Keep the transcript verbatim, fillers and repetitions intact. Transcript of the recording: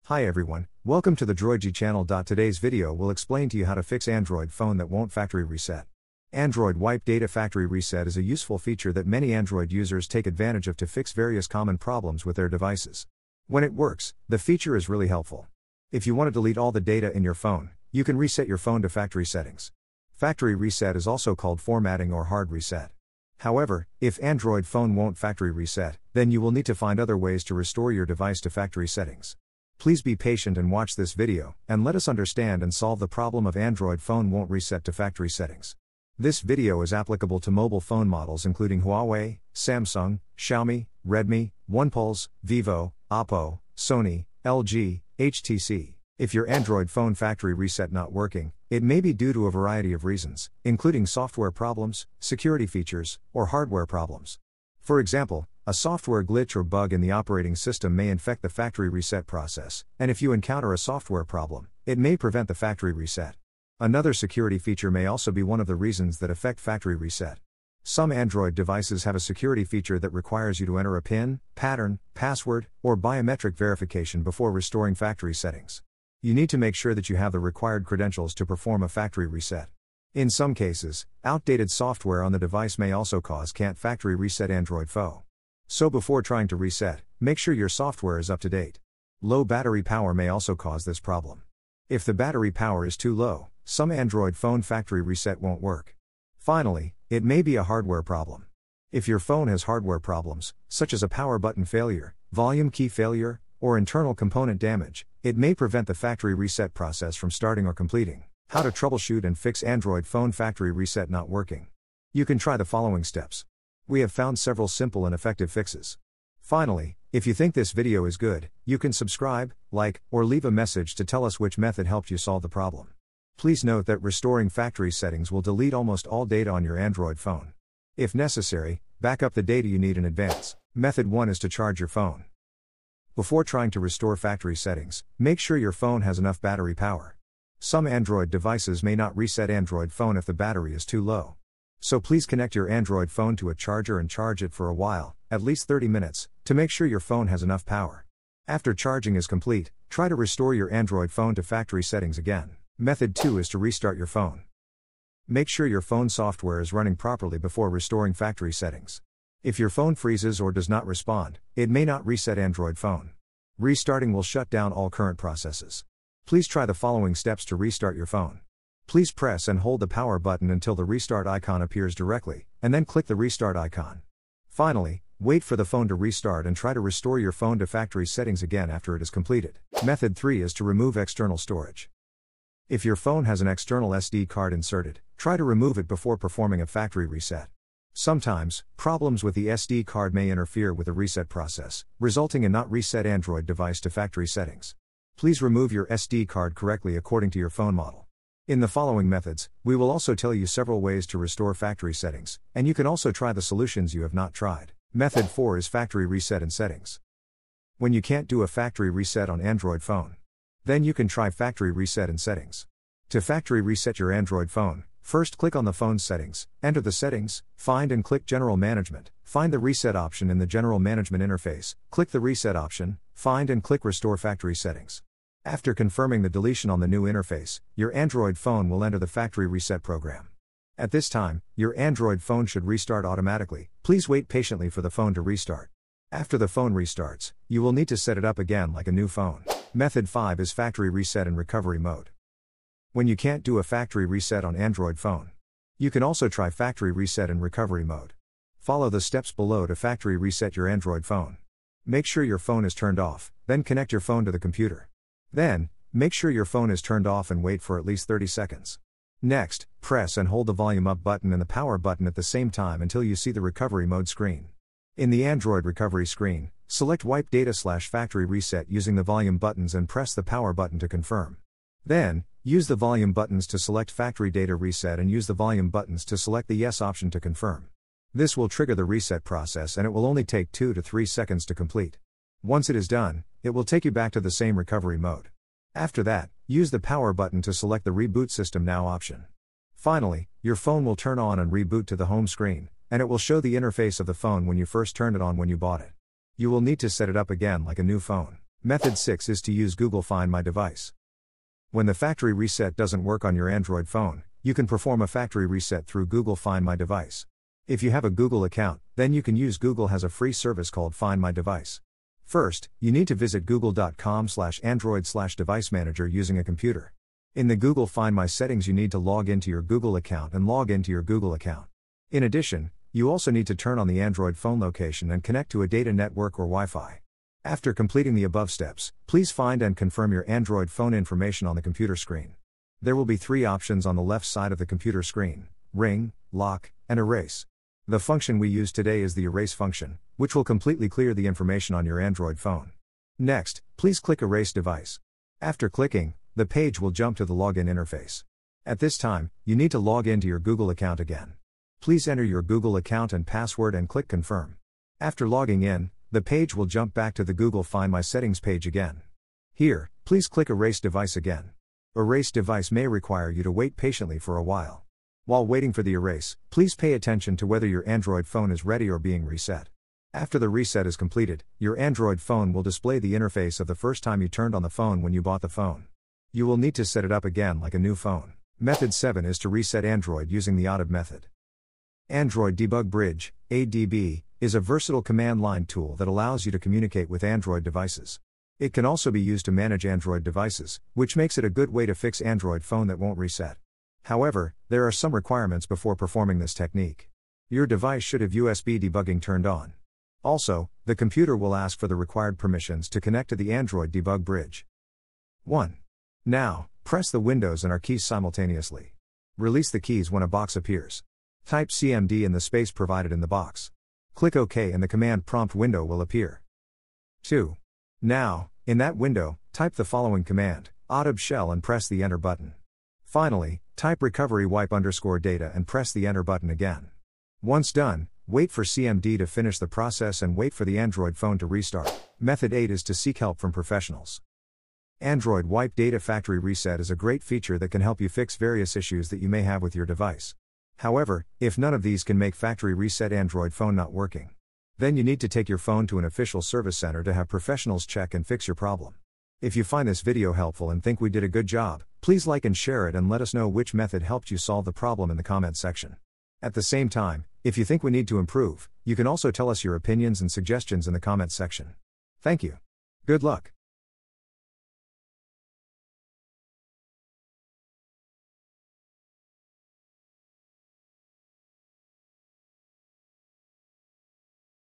Hi everyone, welcome to the Droidgy channel. Today's video will explain to you how to fix Android phone that won't factory reset. Android Wipe Data Factory Reset is a useful feature that many Android users take advantage of to fix various common problems with their devices. When it works, the feature is really helpful. If you want to delete all the data in your phone, you can reset your phone to factory settings. Factory reset is also called formatting or hard reset. However, if Android phone won't factory reset, then you will need to find other ways to restore your device to factory settings. Please be patient and watch this video, and let us understand and solve the problem of Android phone won't reset to factory settings. This video is applicable to mobile phone models including Huawei, Samsung, Xiaomi, Redmi, OnePlus, Vivo, Oppo, Sony, L G, H T C. If your Android phone factory reset not working, it may be due to a variety of reasons, including software problems, security features, or hardware problems. For example, a software glitch or bug in the operating system may infect the factory reset process, and if you encounter a software problem, it may prevent the factory reset. Another security feature may also be one of the reasons that affect factory reset. Some Android devices have a security feature that requires you to enter a PIN, pattern, password, or biometric verification before restoring factory settings. You need to make sure that you have the required credentials to perform a factory reset. In some cases, outdated software on the device may also cause can't factory reset Android phone. So before trying to reset, make sure your software is up to date. Low battery power may also cause this problem. If the battery power is too low, some Android phone factory reset won't work. Finally, it may be a hardware problem. If your phone has hardware problems, such as a power button failure, volume key failure, or internal component damage, it may prevent the factory reset process from starting or completing. How to troubleshoot and fix Android phone factory reset not working. You can try the following steps. We have found several simple and effective fixes. Finally, if you think this video is good, you can subscribe, like, or leave a message to tell us which method helped you solve the problem. Please note that restoring factory settings will delete almost all data on your Android phone. If necessary, back up the data you need in advance. Method one is to charge your phone. Before trying to restore factory settings, make sure your phone has enough battery power. Some Android devices may not reset Android phone if the battery is too low. So please connect your Android phone to a charger and charge it for a while, at least thirty minutes, to make sure your phone has enough power. After charging is complete, try to restore your Android phone to factory settings again. Method two is to restart your phone. Make sure your phone software is running properly before restoring factory settings. If your phone freezes or does not respond, it may not reset Android phone. Restarting will shut down all current processes. Please try the following steps to restart your phone. Please press and hold the power button until the restart icon appears directly, and then click the restart icon. Finally, wait for the phone to restart and try to restore your phone to factory settings again after it is completed. Method three is to remove external storage. If your phone has an external S D card inserted, try to remove it before performing a factory reset. Sometimes, problems with the S D card may interfere with the reset process, resulting in not reset Android device to factory settings. Please remove your S D card correctly according to your phone model. In the following methods, we will also tell you several ways to restore factory settings, and you can also try the solutions you have not tried. Method four is factory reset in settings. When you can't do a factory reset on Android phone, then you can try factory reset in settings. To factory reset your Android phone, first click on the phone's settings, enter the settings, find and click General Management, find the reset option in the General Management interface, click the reset option, find and click Restore Factory Settings. After confirming the deletion on the new interface, your Android phone will enter the factory reset program. At this time, your Android phone should restart automatically. Please wait patiently for the phone to restart. After the phone restarts, you will need to set it up again like a new phone. Method five is factory reset in recovery mode. When you can't do a factory reset on Android phone, you can also try factory reset in recovery mode. Follow the steps below to factory reset your Android phone. Make sure your phone is turned off, then connect your phone to the computer. Then, make sure your phone is turned off and wait for at least thirty seconds. Next, press and hold the volume up button and the power button at the same time until you see the recovery mode screen. In the Android recovery screen, select Wipe Data slash Factory Reset using the volume buttons and press the power button to confirm. Then, use the volume buttons to select Factory Data Reset and use the volume buttons to select the Yes option to confirm. This will trigger the reset process and it will only take two to three seconds to complete. Once it is done, it will take you back to the same recovery mode. After that, use the power button to select the Reboot System Now option. Finally, your phone will turn on and reboot to the home screen, and it will show the interface of the phone when you first turned it on when you bought it. You will need to set it up again like a new phone. Method six is to use Google Find My Device. When the factory reset doesn't work on your Android phone, you can perform a factory reset through Google Find My Device. If you have a Google account, then you can use Google has a free service called Find My Device. First, you need to visit google dot com slash android slash device manager using a computer. In the Google Find My settings, you need to log into your Google account and log into your Google account. In addition, you also need to turn on the Android phone location and connect to a data network or Wi-Fi. After completing the above steps, please find and confirm your Android phone information on the computer screen. There will be three options on the left side of the computer screen: ring, lock, and erase. The function we use today is the erase function, which will completely clear the information on your Android phone. Next, please click Erase Device. After clicking, the page will jump to the login interface. At this time, you need to log into your Google account again. Please enter your Google account and password and click Confirm. After logging in, the page will jump back to the Google Find My Settings page again. Here, please click Erase Device again. Erase Device may require you to wait patiently for a while. While waiting for the erase, please pay attention to whether your Android phone is ready or being reset. After the reset is completed, your Android phone will display the interface of the first time you turned on the phone when you bought the phone. You will need to set it up again like a new phone. Method seven is to reset Android using the A D B method. Android Debug Bridge, A D B, is a versatile command line tool that allows you to communicate with Android devices. It can also be used to manage Android devices, which makes it a good way to fix Android phone that won't reset. However, there are some requirements before performing this technique. Your device should have U S B debugging turned on. Also, the computer will ask for the required permissions to connect to the Android Debug Bridge. one. Now, press the Windows and R keys simultaneously. Release the keys when a box appears. Type C M D in the space provided in the box. Click OK and the command prompt window will appear. two. Now, in that window, type the following command, A D B shell, and press the Enter button. Finally, type recovery wipe underscore data and press the Enter button again. Once done, wait for C M D to finish the process and wait for the Android phone to restart. Method eight is to seek help from professionals. Android Wipe Data Factory Reset is a great feature that can help you fix various issues that you may have with your device. However, if none of these can make factory reset Android phone not working, then you need to take your phone to an official service center to have professionals check and fix your problem. If you find this video helpful and think we did a good job, please like and share it and let us know which method helped you solve the problem in the comment section. At the same time, if you think we need to improve, you can also tell us your opinions and suggestions in the comment section. Thank you. Good luck.